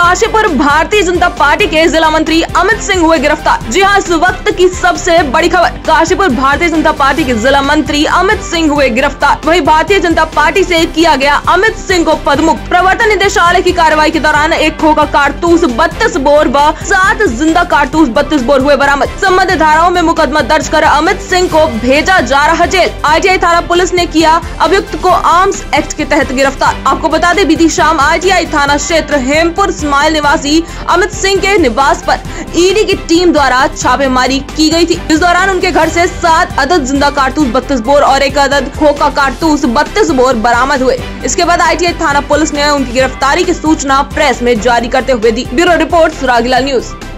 Kashipur Bharatiya Janata party के जिला मंत्री अमित सिंह हुए गिरफ्तार। जी हां, इस वक्त की सबसे बड़ी खबर, काशीपुर भारतीय जनता पार्टी के जिला मंत्री अमित सिंह हुए गिरफ्तार। वहीं भारतीय जनता पार्टी से किया गया अमित सिंह को पदमुक्त। प्रवर्तन निदेशालय की कार्रवाई के दौरान एक खोखा कारतूस 32 बोर व 7 जिंदा कारतूस 32 बोर हुए बरामद। संबंधित धाराओं में मुकदमा दर्ज कर अमित सिंह को भेजा जा रहा जेल। ITI थाना पुलिस ने किया अभियुक्त को आर्म्स एक्ट के तहत गिरफ्तार। आपको बता दें, बीती शाम ITI थाना क्षेत्र हेमपुर स्माइल निवासी अमित सिंह के निवास पर ED की टीम द्वारा छापेमारी की गई थी। इस दौरान उनके घर से 7 अदद जिंदा कारतूस 32 बोर और 1 अदद खोखा कारतूस 32 बोर बरामद हुए। इसके बाद ITI थाना पुलिस ने उनकी गिरफ्तारी की सूचना प्रेस में जारी करते हुए दी। Bureau report, Suragilal news.